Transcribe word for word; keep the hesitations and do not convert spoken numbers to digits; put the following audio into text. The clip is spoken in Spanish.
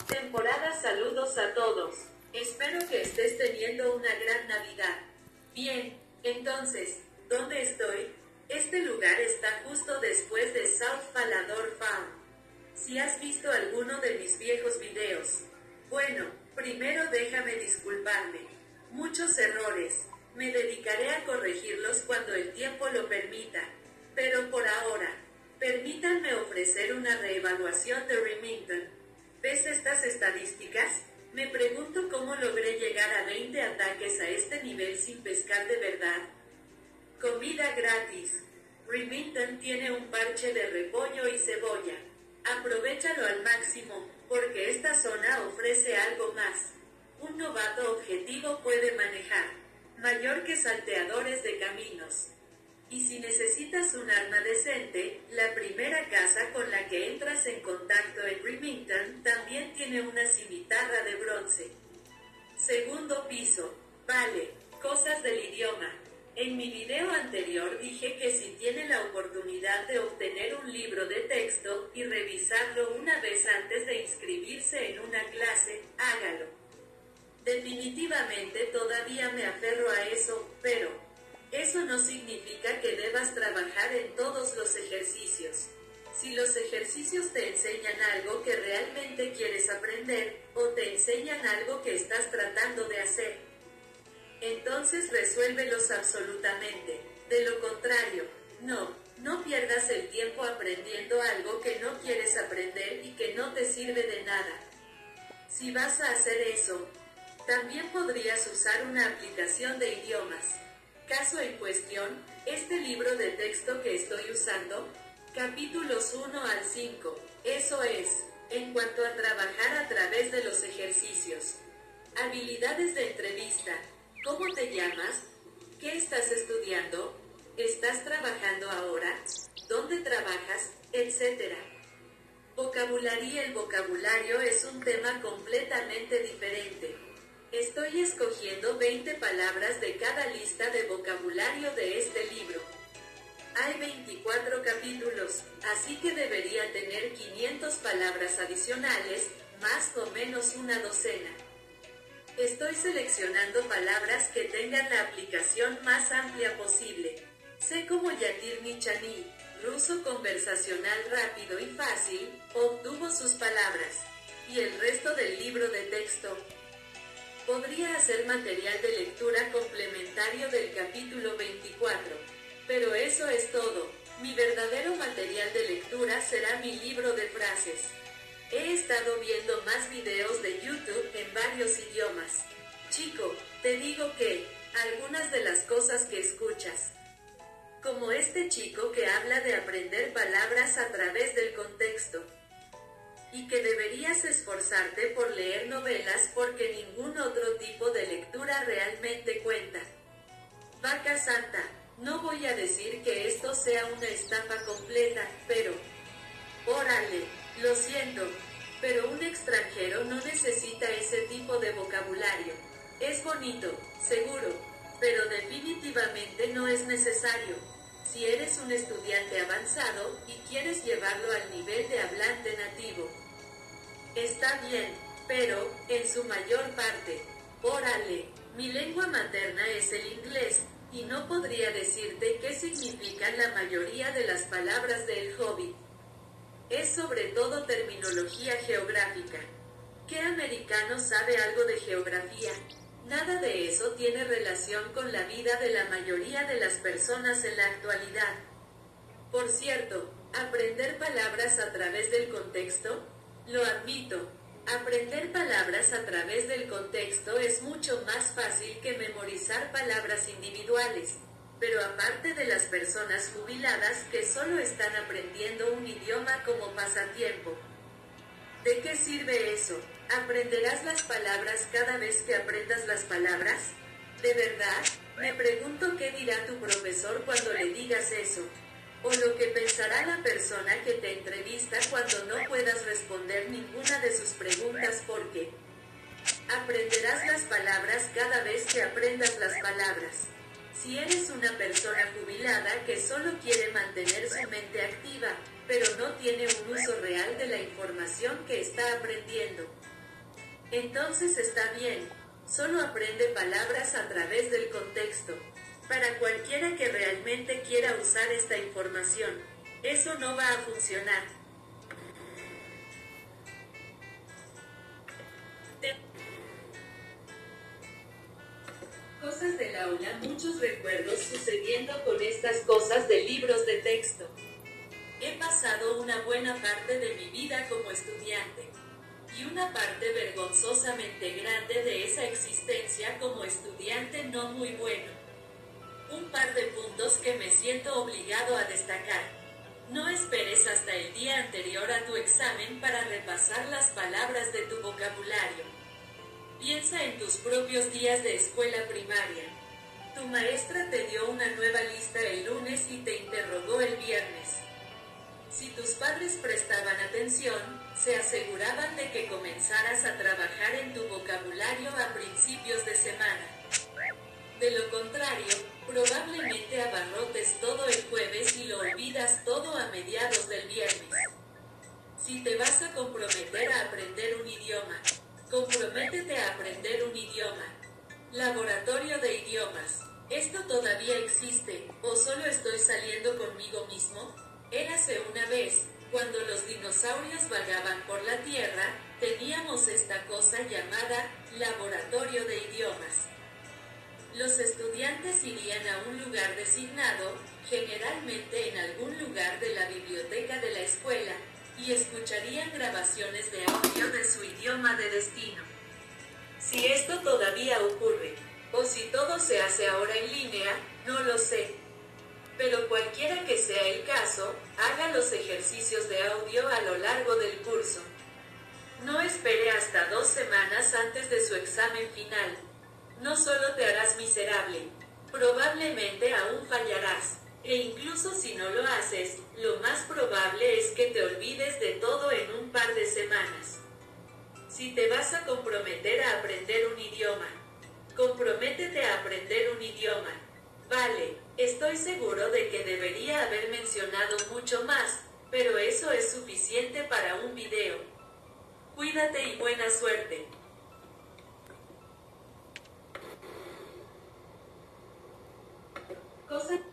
Temporada, saludos a todos. Espero que estés teniendo una gran Navidad. Bien, entonces, ¿dónde estoy? Este lugar está justo después de South Palador Farm. Si has visto alguno de mis viejos videos. Bueno, primero déjame disculparme. Muchos errores. Me dedicaré a corregirlos cuando el tiempo lo permita. Pero por ahora, permítanme ofrecer una reevaluación de Remington. ¿Ves estas estadísticas? Me pregunto cómo logré llegar a veinte ataques a este nivel sin pescar de verdad. Comida gratis. Remington tiene un parche de repollo y cebolla. Aprovéchalo al máximo, porque esta zona ofrece algo más. Un novato objetivo puede manejar, mayor que salteadores de caminos. Y si necesitas un arma decente, la primera casa con la que entras en contacto en Remington también tiene una cimitarra de bronce. Segundo piso. Vale, cosas del idioma. En mi video anterior dije que si tiene la oportunidad de obtener un libro de texto y revisarlo una vez antes de inscribirse en una clase, hágalo. Definitivamente todavía me aferro a eso, pero eso no significa que debas trabajar en todos los ejercicios. Si los ejercicios te enseñan algo que realmente quieres aprender, o te enseñan algo que estás tratando de hacer, entonces resuélvelos absolutamente. De lo contrario, no, no pierdas el tiempo aprendiendo algo que no quieres aprender y que no te sirve de nada. Si vas a hacer eso, también podrías usar una aplicación de idiomas. Caso en cuestión, este libro de texto que estoy usando, capítulos uno al cinco, eso es, en cuanto a trabajar a través de los ejercicios. Habilidades de entrevista. ¿Cómo te llamas? ¿Qué estás estudiando? ¿Estás trabajando ahora? ¿Dónde trabajas? Etcétera. Vocabulario. El vocabulario es un tema completamente diferente. Estoy escogiendo veinte palabras de cada lista de vocabulario de este libro. Hay veinticuatro capítulos, así que debería tener quinientas palabras adicionales, más o menos una docena. Estoy seleccionando palabras que tengan la aplicación más amplia posible. Sé como Yatir Nichani, ruso conversacional rápido y fácil, obtuvo sus palabras. Y el resto del libro de texto. Podría hacer material de lectura complementario del capítulo veinticuatro. Pero eso es todo. Mi verdadero material de lectura será mi libro de frases. He estado viendo más videos de YouTube en varios idiomas. Chico, te digo que, algunas de las cosas que escuchas, como este chico que habla de aprender palabras a través del contexto, y que deberías esforzarte por leer novelas porque ningún otro tipo de lectura realmente cuenta. Vaca Santa, no voy a decir que esto sea una estafa completa, pero... órale, lo siento, pero un extranjero no necesita ese tipo de vocabulario. Es bonito, seguro, pero definitivamente no es necesario. Si eres un estudiante avanzado y quieres llevarlo al nivel de hablante nativo, está bien, pero, en su mayor parte, órale, mi lengua materna es el inglés, y no podría decirte qué significan la mayoría de las palabras de El Hobbit. Es sobre todo terminología geográfica. ¿Qué americano sabe algo de geografía? Nada de eso tiene relación con la vida de la mayoría de las personas en la actualidad. Por cierto, aprender palabras a través del contexto, lo admito, aprender palabras a través del contexto es mucho más fácil que memorizar palabras individuales, pero aparte de las personas jubiladas que solo están aprendiendo un idioma como pasatiempo. ¿De qué sirve eso? ¿Aprenderás las palabras cada vez que aprendas las palabras? ¿De verdad? Me pregunto qué dirá tu profesor cuando le digas eso. O lo que pensará la persona que te entrevista cuando no puedas responder ninguna de sus preguntas porque aprenderás las palabras cada vez que aprendas las palabras. Si eres una persona jubilada que solo quiere mantener su mente activa, pero no tiene un uso real de la información que está aprendiendo, Entonces está bien, solo aprende palabras a través del contexto. Para cualquiera que realmente quiera usar esta información, eso no va a funcionar. Cosas del aula, muchos recuerdos sucediendo con estas cosas de libros de texto. He pasado una buena parte de mi vida como estudiante, y una parte vergonzosamente grande de esa existencia como estudiante no muy bueno. Un par de puntos que me siento obligado a destacar. No esperes hasta el día anterior a tu examen para repasar las palabras de tu vocabulario. Piensa en tus propios días de escuela primaria. Tu maestra te dio una nueva lista el lunes y te interrogó el viernes. Si tus padres prestaban atención, se aseguraban de que comenzaras a trabajar en tu vocabulario a principios de semana. De lo contrario, probablemente abarrotes todo el jueves y lo olvidas todo a mediados del viernes. Si te vas a comprometer a aprender un idioma, comprométete a aprender un idioma. Laboratorio de idiomas. ¿Esto todavía existe, o solo estoy saliendo conmigo mismo? Érase una vez, cuando los dinosaurios vagaban por la Tierra, teníamos esta cosa llamada laboratorio de idiomas. Los estudiantes irían a un lugar designado, generalmente en algún lugar de la biblioteca de la escuela, y escucharían grabaciones de audio de su idioma de destino. Si esto todavía ocurre, o si todo se hace ahora en línea, no lo sé. Pero cualquiera que sea el caso, haga los ejercicios de audio a lo largo del curso. No espere hasta dos semanas antes de su examen final. No solo te harás miserable, probablemente aún fallarás, e incluso si no lo haces, lo más probable es que te olvides de todo en un par de semanas. Si te vas a comprometer a aprender un idioma, comprométete a aprender un idioma. Vale, estoy seguro de que debería haber mencionado mucho más, pero eso es suficiente para un video. Cuídate y buena suerte. Cosa